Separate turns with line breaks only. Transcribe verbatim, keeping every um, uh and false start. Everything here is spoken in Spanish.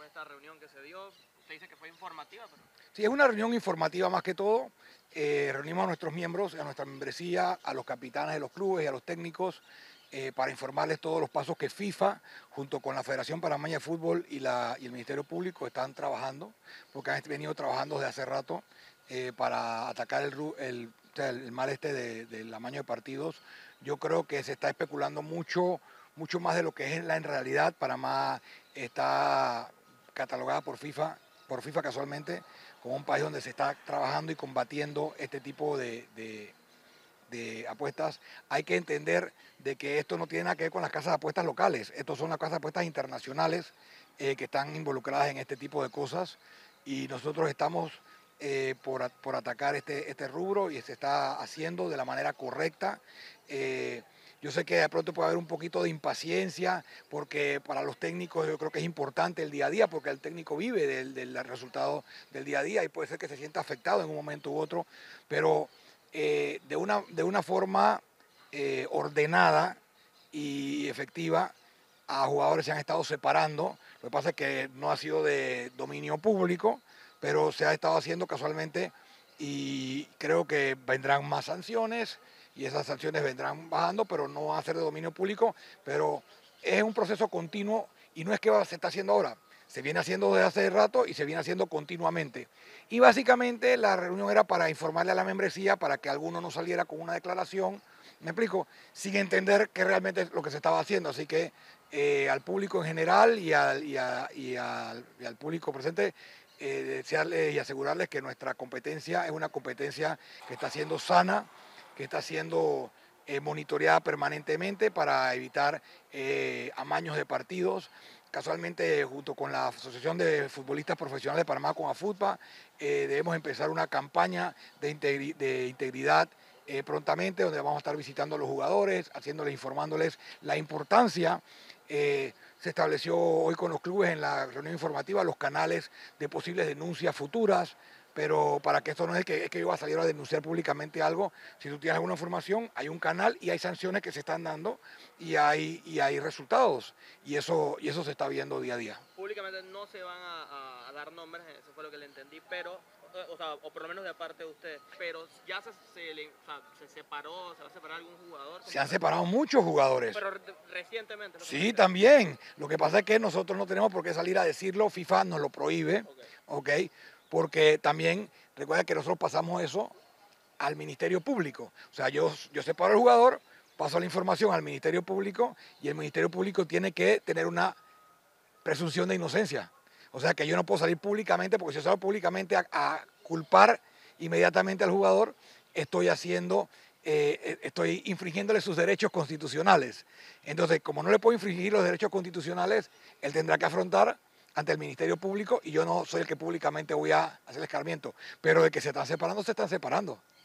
esta reunión que se dio? Usted dice que fue informativa, pero...
Sí, es una reunión informativa más que todo. Eh, reunimos a nuestros miembros, a nuestra membresía, a los capitanes de los clubes y a los técnicos eh, para informarles todos los pasos que FIFA, junto con la Federación Panameña de Fútbol y, la, y el Ministerio Público, están trabajando, porque han venido trabajando desde hace rato eh, para atacar el, el, o sea, el mal este de, del amaño de partidos. Yo creo que se está especulando mucho, mucho más de lo que es la en realidad. Panamá está catalogada por FIFA, por FIFA casualmente, como un país donde se está trabajando y combatiendo este tipo de, de, de apuestas. Hay que entender de que esto no tiene nada que ver con las casas de apuestas locales. Estos son las casas de apuestas internacionales eh, que están involucradas en este tipo de cosas y nosotros estamos eh, por, por atacar este, este rubro y se está haciendo de la manera correcta. Eh, Yo sé que de pronto puede haber un poquito de impaciencia porque para los técnicos yo creo que es importante el día a día porque el técnico vive del, del resultado del día a día y puede ser que se sienta afectado en un momento u otro, pero eh, de, una, de una forma eh, ordenada y efectiva a jugadores se han estado separando. Lo que pasa es que no ha sido de dominio público, pero se ha estado haciendo casualmente y creo que vendrán más sanciones y esas sanciones vendrán bajando, pero no va a ser de dominio público, pero es un proceso continuo y no es que se está haciendo ahora, se viene haciendo desde hace rato y se viene haciendo continuamente. Y básicamente la reunión era para informarle a la membresía, para que alguno no saliera con una declaración, me explico, sin entender qué realmente es lo que se estaba haciendo, así que eh, al público en general y, a, y, a, y, a, y al público presente, eh, desearles y asegurarles que nuestra competencia es una competencia que está siendo sana, que está siendo eh, monitoreada permanentemente para evitar eh, amaños de partidos. Casualmente, junto con la Asociación de Futbolistas Profesionales de Panamá, con AFUTPA, eh, debemos empezar una campaña de, integri de integridad eh, prontamente, donde vamos a estar visitando a los jugadores, haciéndoles, informándoles la importancia. Eh, se estableció hoy con los clubes en la reunión informativa los canales de posibles denuncias futuras, pero para que esto no es que, es que yo voy a salir a denunciar públicamente algo. Si tú tienes alguna información, hay un canal y hay sanciones que se están dando y hay, y hay resultados, y eso, y eso se está viendo día a día.
Públicamente no se van a, a dar nombres, eso fue lo que le entendí, pero, o sea, o por lo menos de parte de usted, pero ya se, se, le, o sea, se separó, se va a separar algún jugador.
Se han separado muchos jugadores.
Pero recientemente.
Sí, también. Lo que pasa es que nosotros no tenemos por qué salir a decirlo, FIFA nos lo prohíbe, ¿ok? ¿Okay? Porque también, recuerda que nosotros pasamos eso al Ministerio Público. O sea, yo, yo separo al jugador, paso la información al Ministerio Público y el Ministerio Público tiene que tener una presunción de inocencia. O sea, que yo no puedo salir públicamente, porque si yo salgo públicamente a, a culpar inmediatamente al jugador, estoy haciendo, eh, estoy infringiéndole sus derechos constitucionales. Entonces, como no le puedo infringir los derechos constitucionales, él tendrá que afrontar ante el Ministerio Público y yo no soy el que públicamente voy a hacer el escarmiento. Pero de que se están separando, se están separando.